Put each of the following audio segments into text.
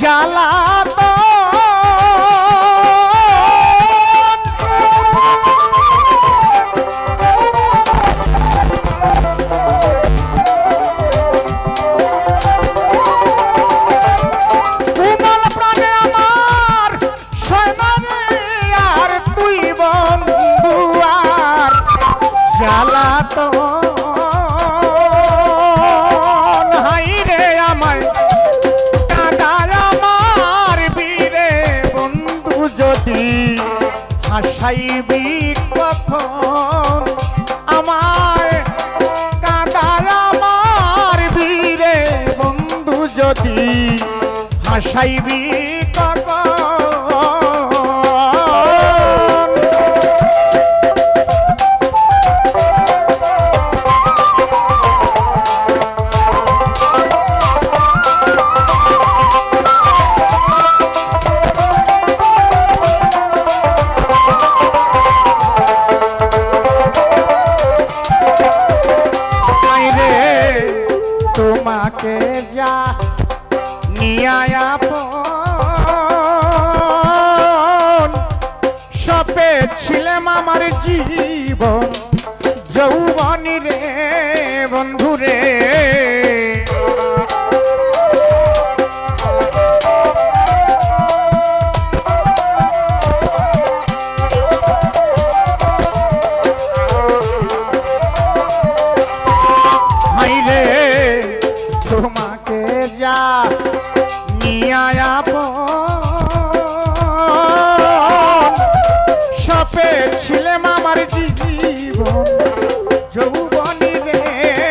জ্বালাতন কোমল প্রাণে আমার সোনারে আর তুই বন্ধু আর জ্বালাতন হাসাইবি কখন আমার কাঁদার আমার বীরে বন্ধু যদি হাসাইবি কখন তোমাকে যা নিয়ায়াপন সপে ছিলাম আমার জীবন যৌবনী রে বন্ধুরে তোমাকে যা নিয়ায়াপন সপে ছিলাম আমার জীবন যৌবনী রে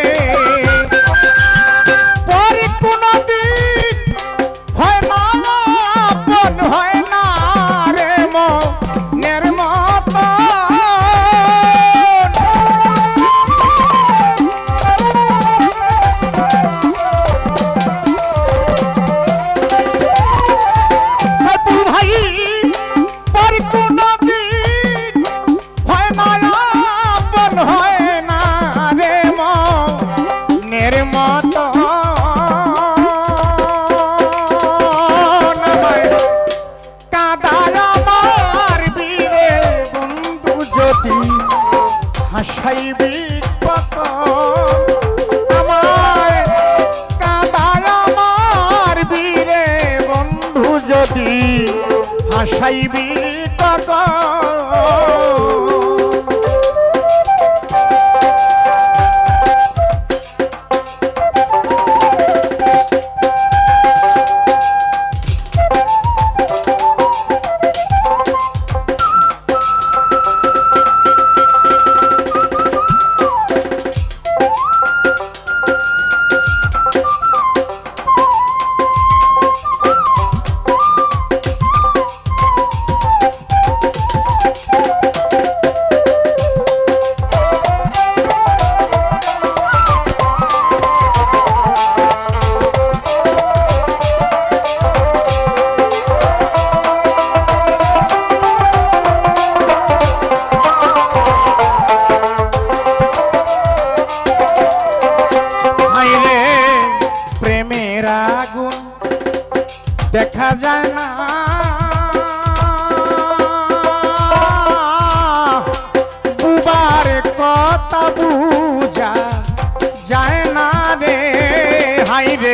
পরে কোনদিন হয় না আপন হয় না রে মনের মতো হাসাইবি কখন আমার কাঁদার আমার বীরে বন্ধু যদি হাসাইবি কখন দেখা যায় না বুবার কথা বুঝা যায় না রে হাই রে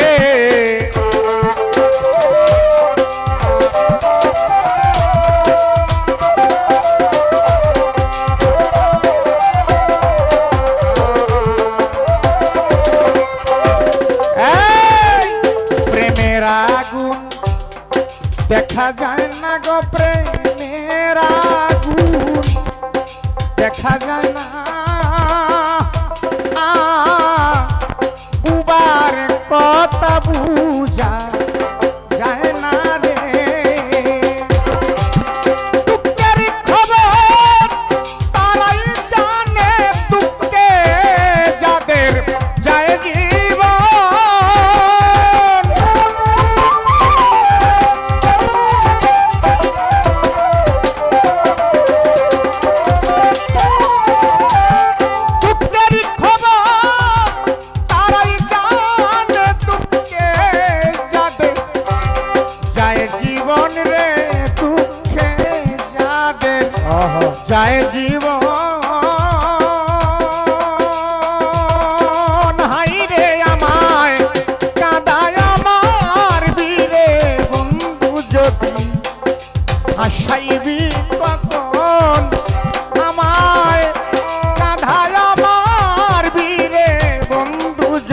দেখা যায় না গো প্রেমের আগুন দেখা যায় না বুবার কথা বুঝা যায় না রে দুঃখের খবর তারাই জানে দুঃখে যাদের যায় জীবন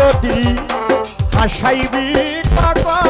যদি হাসাইবি কখন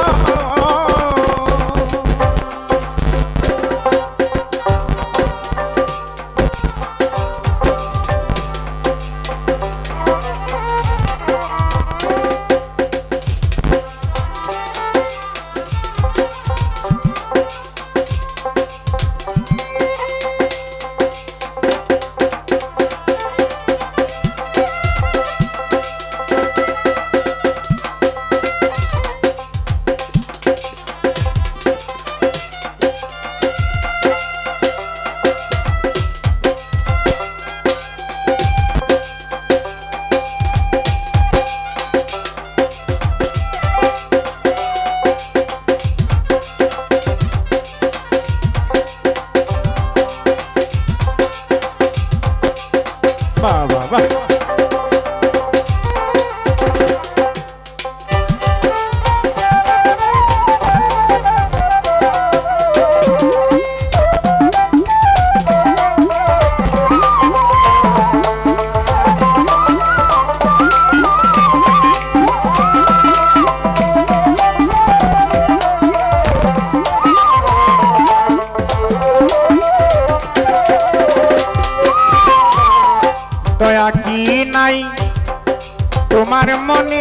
দয়া কি নাই তোমার মনে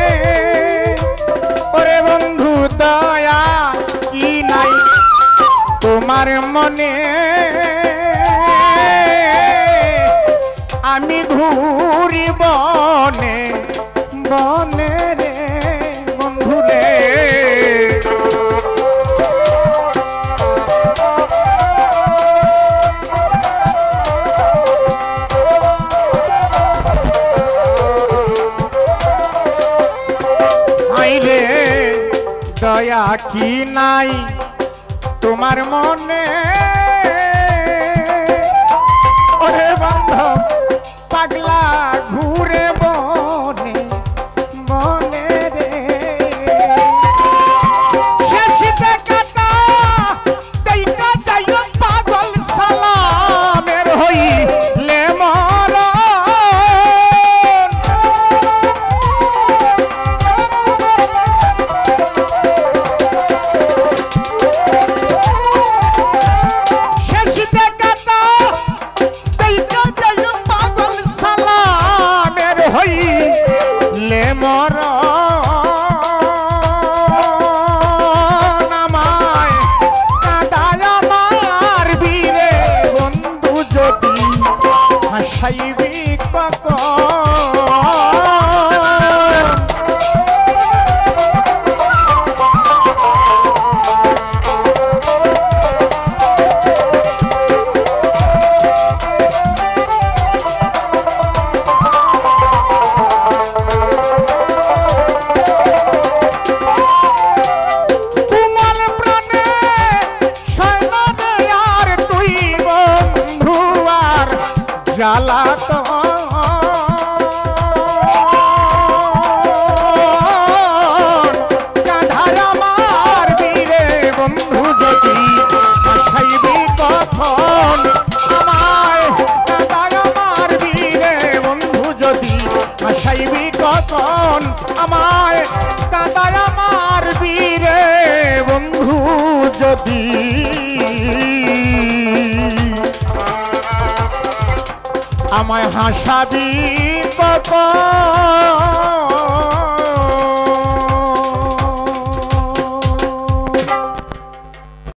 ওরে বন্ধু দয়া কি নাই তোমার মনে আমি ঘুরি বনে বনে রে বন্ধু রে দয়া কি নাই তোমার মনে ওরে বান্ধব পাগলা ঘুরে বনে বনে রে শেষিতে কাটা দেইটা যাইও পাগল সালামের হইলে মরণ হাসাইবি কুমাল প্রাণে সৈন্যে আর তুই বন্ধু আর জ্বালা তো চাঁধার আমার বীরে বন্ধু যদি হাসাইবি কখন আমায় চাঁধার আমার বীরে বন্ধু যদি হাসাইবি কখন আমায় চাঁধার আমার বীরে বন্ধু যদি আমায় হাসাবি কখন